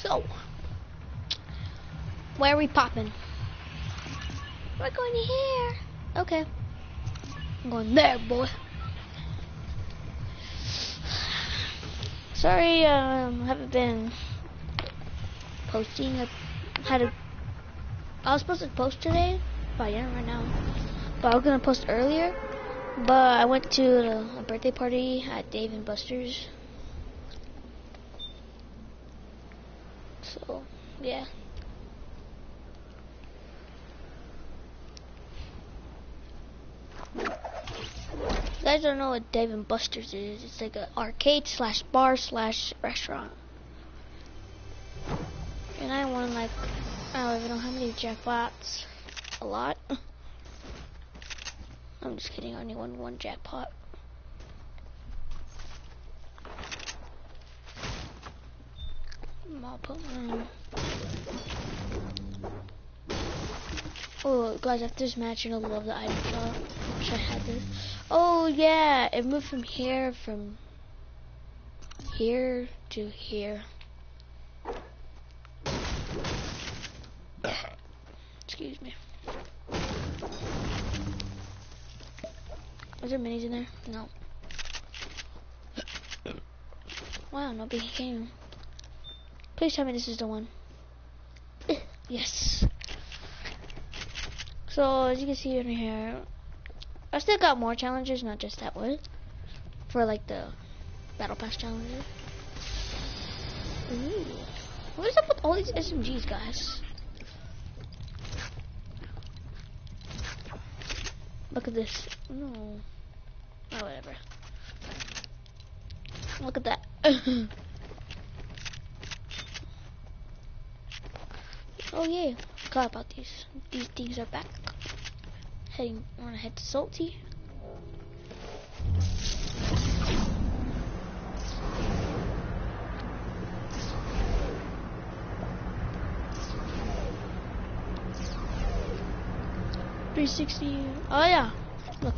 go. Where are we popping? We're going here. Okay. I'm going there, boy. Sorry, haven't been posting. I was supposed to post today, but I didn't right now. But I was gonna post earlier. But I went to a birthday party at Dave and Buster's. So, yeah. If you guys don't know what Dave and Buster's is, it's like an arcade slash bar slash restaurant. And I won like, I don't even know how many jackpots. A lot. I'm just kidding, I only won one jackpot. I'll put mine. Oh, guys, after this match, you're gonna love the item shop. Wish I had this. Oh, yeah, it moved from here to here. Excuse me. Is there minis in there? No. Wow, no big game. Please tell me this is the one. Yes. So, as you can see in here, I still got more challenges, not just that one. For like the Battle Pass challenges. Ooh. What is up with all these SMGs, guys? Look at this. No. Oh, whatever. Look at that. Oh yeah, forgot about these. These things are back. I want to head to Salty. $360. Oh yeah, look.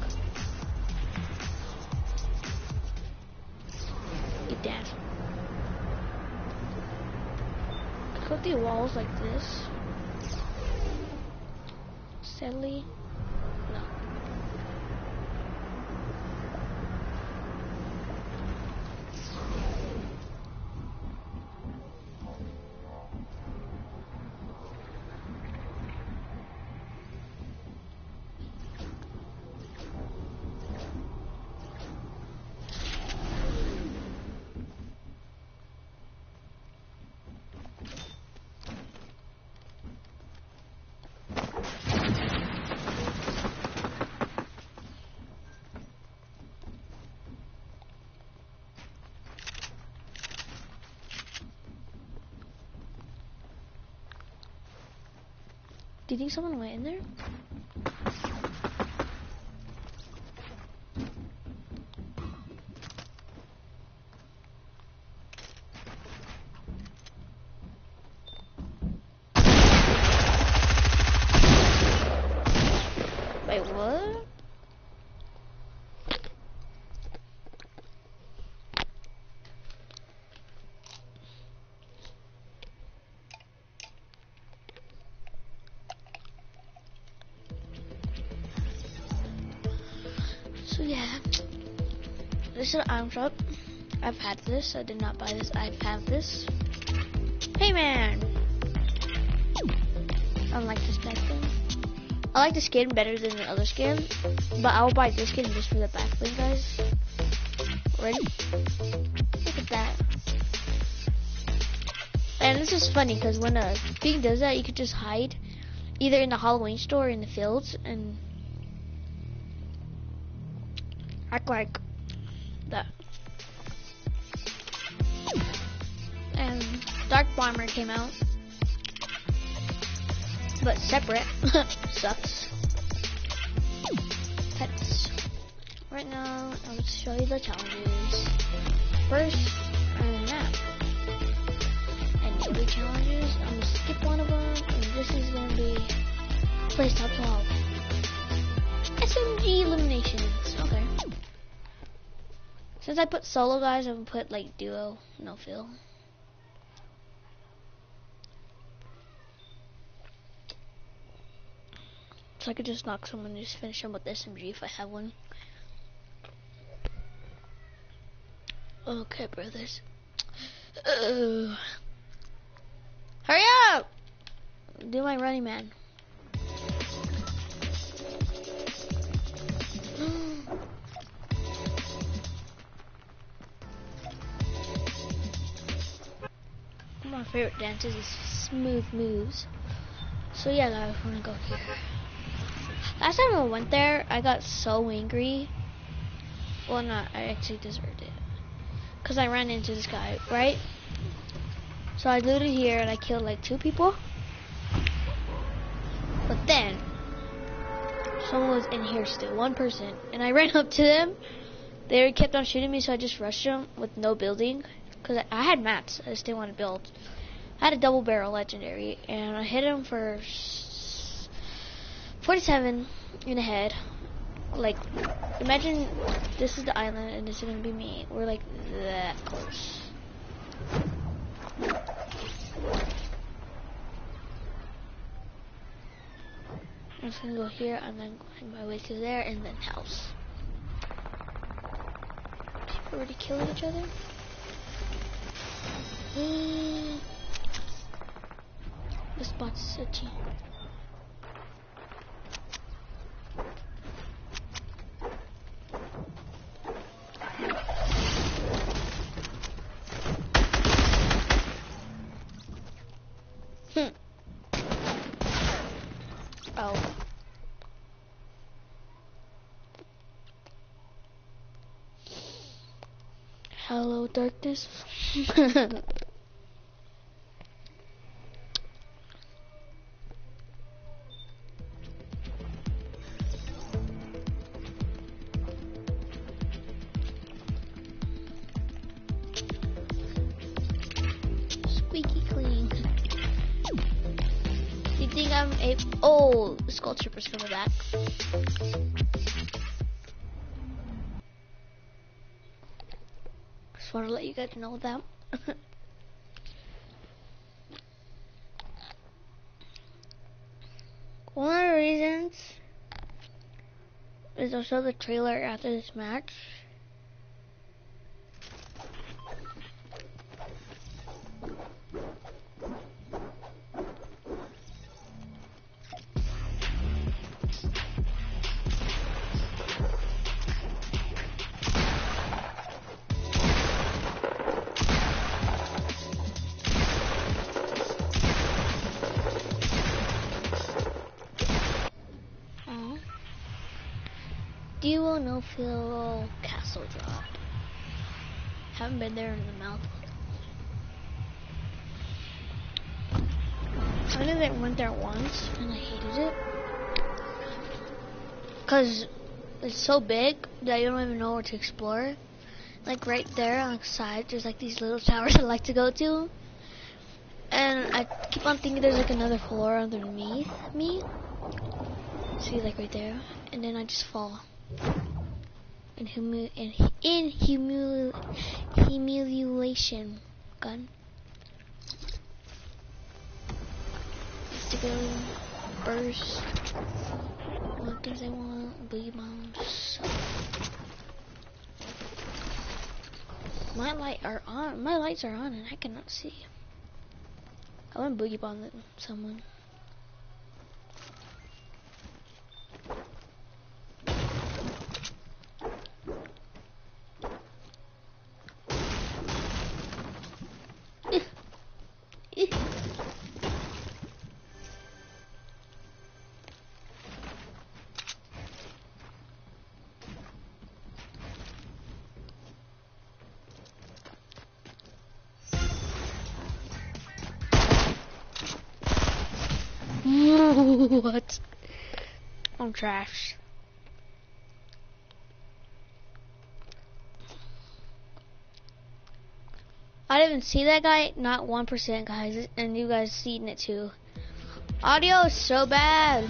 Get that. Go through walls like this. Sadly, no. Do you think someone went in there? Wait, what? So yeah, this is an item shop. I've had this. I did not buy this. I've had this. Hey man! I don't like this back thing. I like the skin better than the other skin, but I'll buy this skin just for the back bling, guys. Ready? Look at that. And this is funny because when a thing does that, you could just hide either in the Halloween store or in the fields and act like that. And Dark Bomber came out, but separate. Sucks. Pets. Right now, I'll show you the challenges. First, map. And the other challenges, I'm gonna skip one of them, and this is gonna be place top 12. SMG eliminations. Okay. Since I put solo, guys, I'm gonna put like duo, no fill. So I could just knock someone and just finish them with SMG if I have one. Okay, brothers. Hurry up! Do my running man. One of my favorite dances is smooth moves. So yeah, guys, we're gonna go here. Last time I went there, I got so angry. Well, not, I actually deserved it. Because I ran into this guy, right? So I looted here and I killed like 2 people. But then, someone was in here still, 1 person. And I ran up to them. They kept on shooting me, so I just rushed them with no building. Because I had mats, I just didn't want to build. I had a double barrel legendary, and I hit him for 47 in the head. Like, imagine this is the island and this is gonna be me. We're like that close. I'm just gonna go here and then find my way to there and then house. People already killing each other? The spot's itchy. Oh. Hello, darkness. Squeaky clean. Do you think I'm a... Oh, Skull Trooper's coming back. Just want to let you guys know that. One of the reasons is I'll show the trailer after this match. Duo no fill castle drop. Haven't been there in the mouth. I know that went there once and I hated it. Cause it's so big that you don't even know where to explore. Like right there on the side, there's like these little towers I like to go to. And I keep on thinking there's like another floor underneath me. See, like right there. And then I just fall. In humiliation. Gun. To go burst. What does they want? Boogie bombs. My lights are on and I cannot see. I want boogie bomb someone. What? I'm trash. I didn't even see that guy, not 1%, guys, and you guys seen it too. Audio is so bad.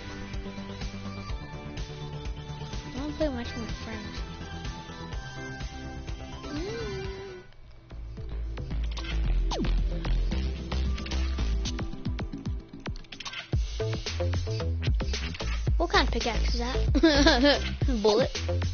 I don't play much with my friends. pickaxe is at. Bullet.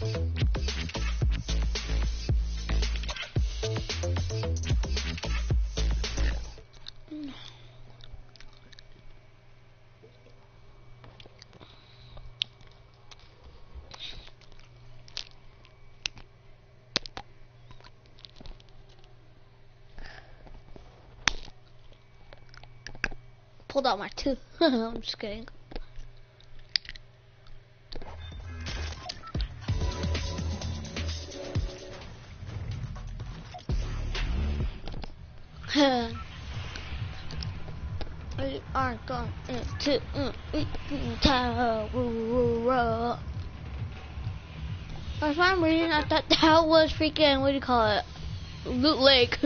Pulled out my tooth. I'm just kidding. We are going into tower. For some reason, I thought that was freaking, what do you call it? Loot Lake.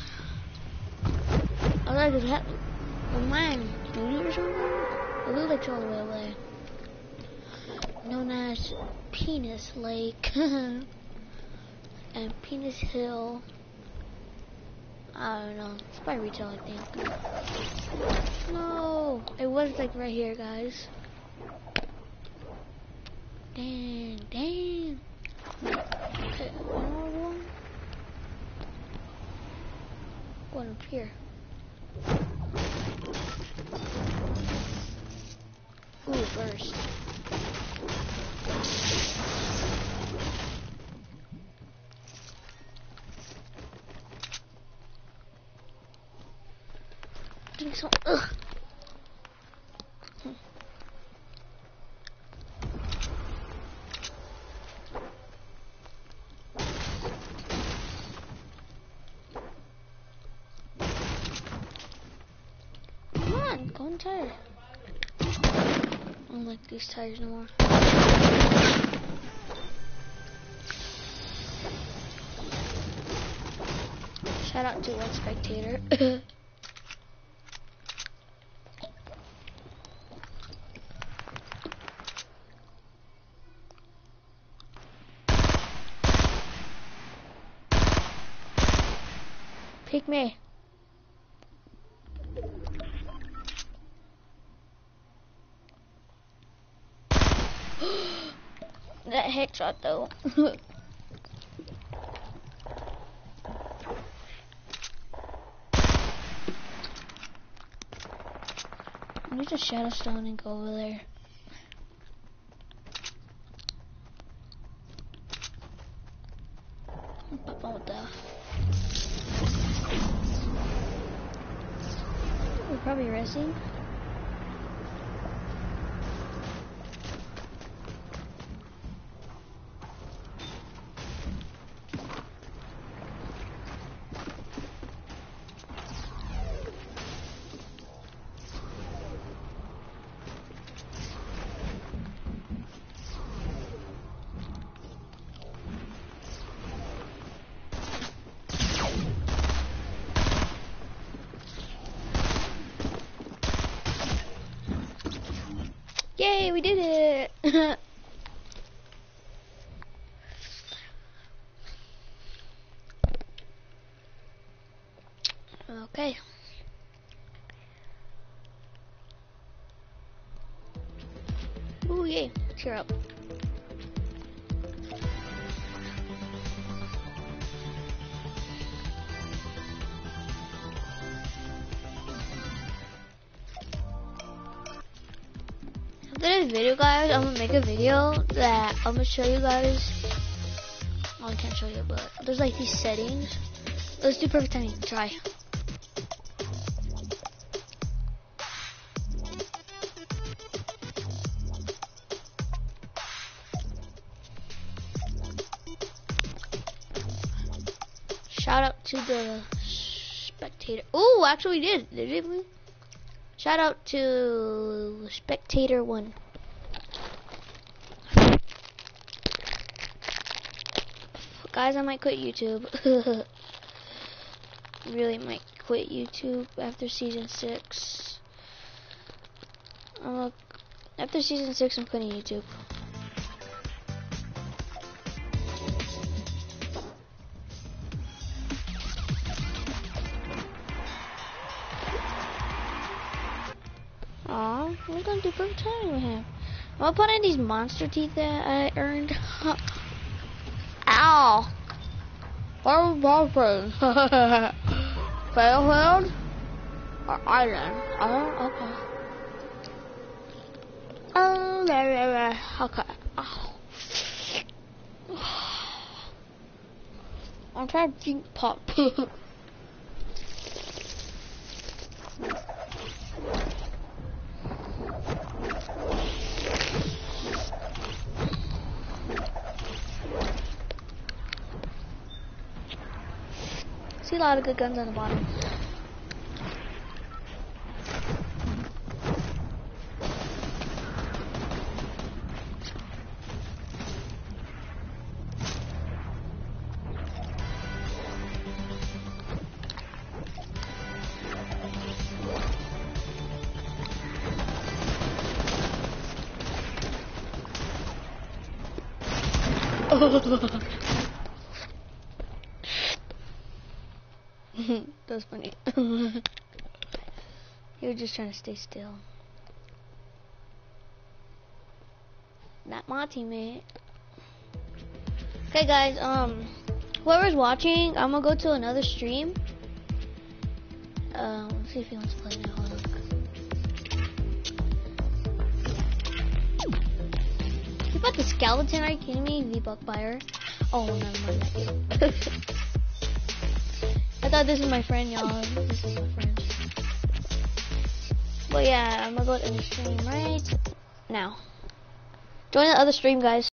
I was like, is that mine? Loot or something? Loot Lake's all the way away. Known as Penis Lake. And Penis Hill. I don't know. It's by retail, I think. No! It was like right here, guys. Dang, dang. Okay, one more one. Going up here. Ooh, burst. Doing so. Ugh. Come on, go on tire. I don't like these tires no more. Shout out to one spectator. Pick me. That headshot though. I need a shadow stone and go over there. Pop out with that. We're probably resting. Yay, we did it! Okay. Ooh, yay. Cheer up. After this video, guys, I'm gonna make a video that I'm gonna show you guys. Oh, I can't show you, but there's like these settings. Let's do perfect timing. Try. Shout out to the spectator. Oh, actually we did we? Shout out to Spectator 1. Guys, I might quit YouTube. Really might quit YouTube after season 6. After season 6, I'm quitting YouTube. Aw, we're gonna do perfect timing with him. I'm gonna put in these monster teeth that I earned. Ow! Battlefield? Or island? Oh, okay. Oh, there. Okay. Oh. I'm trying to drink pop. See a lot of good guns on the bottom. That's funny. He was just trying to stay still. Not my teammate. Okay, guys. Whoever's watching, I'm gonna go to another stream. Let's see if he wants to play now. Hold on. You got the skeleton? Are you kidding me? V-Buck buyer. Oh, never mind that game. I thought this was my friend, y'all. This is my friend. But yeah, I'm gonna go to the stream right now. Join the other stream, guys.